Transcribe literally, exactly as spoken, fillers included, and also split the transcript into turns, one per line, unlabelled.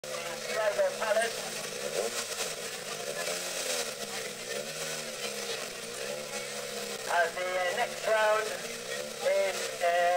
Sligo Palace. Uh, the uh, next round is uh,